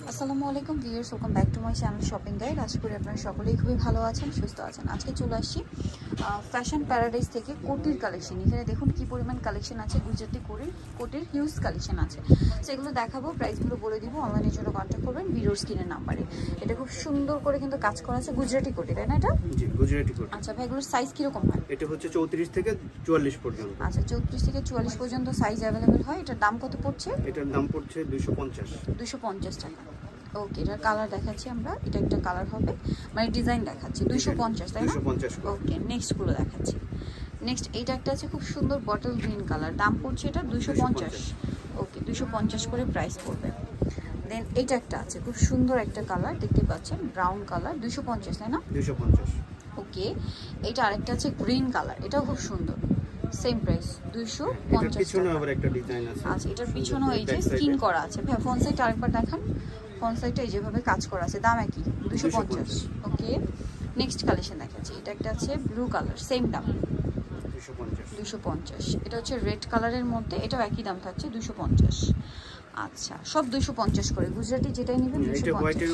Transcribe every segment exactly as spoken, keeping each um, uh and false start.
আসসালামু আলাইকুম viewers, welcome back to my channel shopping guide. আশা করি আপনারা সকলেই খুবই ভালো আছেন, সুস্থ আছেন। আজকে চলে আসছি ফ্যাশন প্যারাডাইস থেকে কোটির কালেকশন। এখানে দেখুন কি পরিমাণ কালেকশন আছে, গুজরাটি কোটির কোটির হিউজ কালেকশন আছে। সেগুলো দেখাবো, প্রাইসগুলো বলে দিব। অনলাইনের জন্য কন্ট্যাক্ট করবেন ভিডিওর স্ক্রিনের নাম্বারে। এটা খুব সুন্দর করে কিন্তু কাজ করা আছে, গুজরাটি কোটি, তাই না? এটা জি গুজরাটি কোটি। আচ্ছা ভাই, এগুলোর সাইজ কিরকম হয়? এটা হচ্ছে চৌত্রিশ থেকে চুয়াল্লিশ পর্যন্ত। আচ্ছা, চৌত্রিশ থেকে চুয়াল্লিশ পর্যন্ত সাইজ অ্যাভেলেবেল হয়। এটার দাম কত পড়ছে? এটার দাম পড়ছে দুইশো পঞ্চাশ দুইশো পঞ্চাশ টাকা। ওকে, এটার কালার দেখাচ্ছি আমরা। এটা একটা কালার হবে, মানে ডিজাইন দেখাচ্ছি। দুইশো পঞ্চাশ, তাই না? ওকে, নেক্সটগুলো দেখাচ্ছি। নেক্সট এইটা একটা আছে খুব সুন্দর বটল গ্রিন কালার, দাম পড়ছে এটা দুইশো পঞ্চাশ। ওকে, দুইশো পঞ্চাশ করে প্রাইস পড়বে। দেন এইটা একটা আছে খুব সুন্দর একটা কালার, দেখতে পাচ্ছেন ব্রাউন কালার, দুইশো পঞ্চাশ, তাই না? দুইশো পঞ্চাশ। ওকে, এইটা আরেকটা আছে গ্রিন কালার, এটাও খুব সুন্দর, সেম প্রাইস দুইশো পঞ্চাশ। পিছনে আবার একটা ডিজাইন আছে। আচ্ছা, এটার পিছনে এই যে স্কিন করা আছে। ভাই ফ্রন্ট সাইড আরেকবার দেখান। ফ্রন্ট সাইডটা এই যেভাবে কাজ করা আছে, দাম একই দুইশো পঞ্চাশ। ওকে, নেক্সট কালেকশন দেখাচ্ছি। এটা একটা আছে ব্লু কালার, সেম দাম দুইশো পঞ্চাশ। এটা হচ্ছে রেড কালারের মধ্যে, এটাও একই দাম থাকছে দুইশো পঞ্চাশ। আচ্ছা, সব দুইশো পঞ্চাশ করে, গুজরাটি যেটাই নেবেন দুইশো পঞ্চাশ,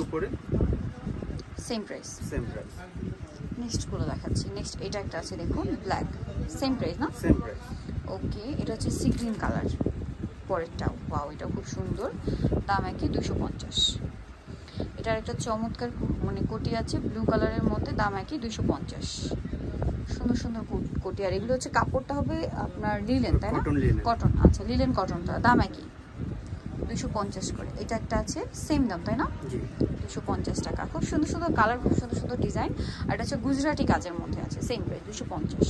same price same price. Next গুলো দেখাচ্ছি। নেক্সট এটা একটা আছে দেখুন, ব্ল্যাক, সেম প্রাইস না? Same price. ওকে, এটা হচ্ছে সি গ্রিন কালার, পরেরটা ওয়াও, এটা খুব সুন্দর, দাম একই দুইশো পঞ্চাশ। এটার একটা চমৎকার মানে কোটি আছে ব্লু কালারের মধ্যে, দাম একই দুইশো পঞ্চাশ। সুন্দর সুন্দর কোটি। আর এগুলো হচ্ছে কাপড়টা হবে আপনার লিলেন, তাই না? কটন। আচ্ছা, লিলেন কটনটা, দাম একই দুইশো পঞ্চাশ করে। এটা একটা আছে সেম দাম, তাই না? দুইশো পঞ্চাশ টাকা। খুব সুন্দর সুন্দর কালার, খুব সুন্দর সুন্দর ডিজাইন। আর এটা হচ্ছে গুজরাটি কাজের মধ্যে আছে, সেম প্রাইস দুইশো পঞ্চাশ।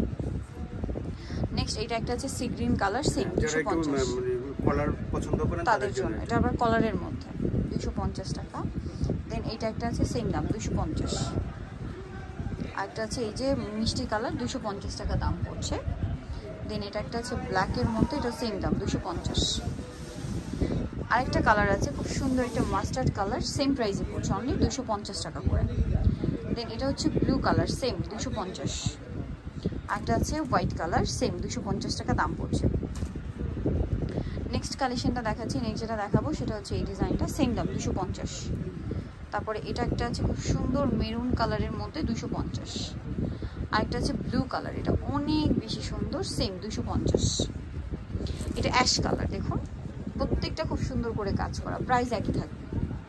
নেক্সট এটা একটা আছে সি গ্রিন কালার, সেম দুইশো পঞ্চাশ। কলার পছন্দ করেন তাদের জন্য এটা আবার কলারের মধ্যে দুইশো পঞ্চাশ টাকা। দেন এইটা একটা আছে সেম দাম দুইশো পঞ্চাশ। আরেকটা আছে এই যে মিষ্টি কালার, দুইশো পঞ্চাশ টাকা দাম পড়ছে। দেন এটা একটা আছে ব্ল্যাকের মধ্যে, এটা সেম দাম দুইশো পঞ্চাশ। আরেকটা কালার আছে খুব সুন্দর একটা মাস্টার্ড কালার, সেম প্রাইসে পড়ছে, অনলি দুইশো পঞ্চাশ টাকা করে। দেন এটা হচ্ছে ব্লু কালার, সেম দুইশো পঞ্চাশ। একটা আছে হোয়াইট কালার, সেম দুইশো পঞ্চাশ টাকা দাম পড়ছে। নেক্সট কালেকশনটা দেখাচ্ছি। নেক্সট যেটা দেখাবো সেটা হচ্ছে এই ডিজাইনটা, সেম দাম দুইশো পঞ্চাশ। তারপরে এটা একটা আছে খুব সুন্দর মেরুন কালারের মধ্যে, দুইশো পঞ্চাশ। আরেকটা আছে ব্লু কালার, এটা অনেক বেশি সুন্দর, সেম দুইশো পঞ্চাশ। এটা অ্যাশ কালার, দেখুন প্রত্যেকটা খুব সুন্দর করে কাজ করা, প্রাইস একই থাকবে।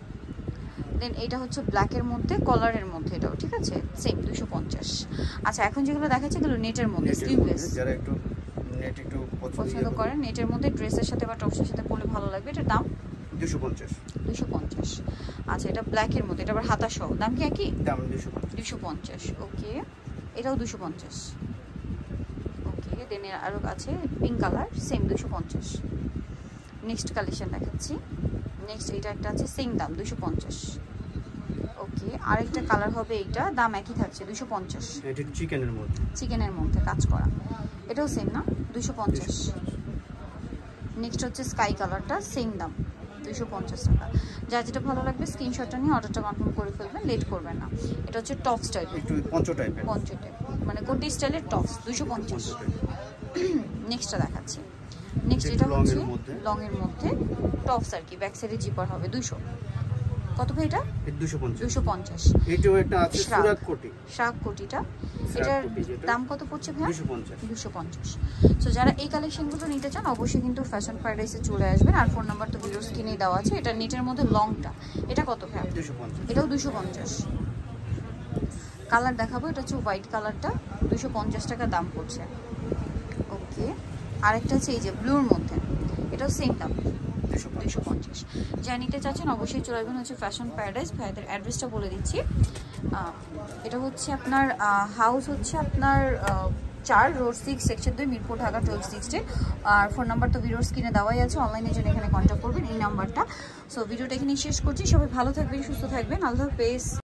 দেন এটা হচ্ছে ব্ল্যাকের মধ্যে, কলারের মধ্যে, এটাও ঠিক আছে, সেম দুইশো পঞ্চাশ। আচ্ছা, এখন যেগুলো দেখাচ্ছে এগুলো নেটের মধ্যে, স্লিভলেস, যারা একটু নেট একটু পছন্দ করেন, নেটের মধ্যে ড্রেসের সাথে বা টপসের সাথে পরলে ভালো লাগবে। এটার দাম দুইশো পঞ্চাশ। দুইশো পঞ্চাশ। আচ্ছা, এটা ব্ল্যাকের মধ্যে, এটা আবার হাতা সহ, দাম কি একই? দাম দুইশো পঞ্চাশ। দুইশো পঞ্চাশ। ওকে, এটাও দুইশো পঞ্চাশ। ওকে, দেন আরও আছে পিঙ্ক কালার, সেম দুইশো পঞ্চাশ। নেক্সট কালেকশন দেখাচ্ছি। নেক্সট এটা একটা আছে সেম দাম দুইশো পঞ্চাশ। ওকে, আরেকটা কালার হবে এইটা, দাম একই থাকছে দুইশো পঞ্চাশ। এটা চিকেনের মধ্যে, চিকেনের মধ্যে কাজ করা, এটাও সেম না? দুইশো পঞ্চাশ। নেক্সট হচ্ছে স্কাই কালারটা, সেম দাম দুইশো পঞ্চাশ টাকা। যা যেটা ভালো লাগবে স্ক্রিনশটটা নিয়ে অর্ডারটা কনফার্ম করে ফেলবেন, লেট করবেন না। এটা হচ্ছে টপ স্টাইল, একটু পঞ্চ টাইপের, পঞ্চ টাইপ মানে কোটি স্টাইলের টপস, দুইশো পঞ্চাশ। নেক্সটটা দেখাচ্ছি। নেক্সট এটা হচ্ছে লং এর মধ্যে টপস আর কি, ব্যাক সাইডে জিপার হবে, দুইশো। কত ভাই এটা? দুইশো পঞ্চাশ। এটাও একটা আছে শাক কোটি, শাক কোটিটা, এটার দাম কত পড়ছে ভাই? দুইশো পঞ্চাশ। সো যারা এই কালেকশনগুলো নিতে চান অবশ্যই কিন্তু ফ্যাশন প্যারাডাইসে চলে আসবেন। আর ফোন নাম্বার তো ভিডিওর স্ক্রিনে দেওয়া আছে। এটা নেটের মধ্যে লংটা, এটা কত ভাই? দুইশো পঞ্চাশ। এটাও দুইশো পঞ্চাশ। কালার দেখাবো, এটা হচ্ছে হোয়াইট কালারটা, দুইশো পঞ্চাশ টাকা দাম পড়ছে। ওকে, আরেকটা আছে এই যে ব্লুর মধ্যে, এটাও সেম দাম দুইশো পঞ্চাশ। যা নিতে চাচ্ছেন অবশ্যই চলে আসবেন হচ্ছে ফ্যাশন প্যারাডাইস। ভাইদের অ্যাড্রেসটা বলে দিচ্ছি। এটা হচ্ছে আপনার হাউস হচ্ছে আপনার চার রোড সিক্স সেকশন দুই, মিরপুর, ঢাকা টুয়েলভ সিক্সটি। আর ফোন নাম্বার তো ভিডিওর স্ক্রিনে দেওয়াই আছে, অনলাইনের জন্য এখানে কন্ট্যাক্ট করবেন এই নাম্বারটা। সো ভিডিওটা এখানে শেষ করছি। সবাই ভালো থাকবেন, সুস্থ থাকবেন, আল্লাহ হাফেজ।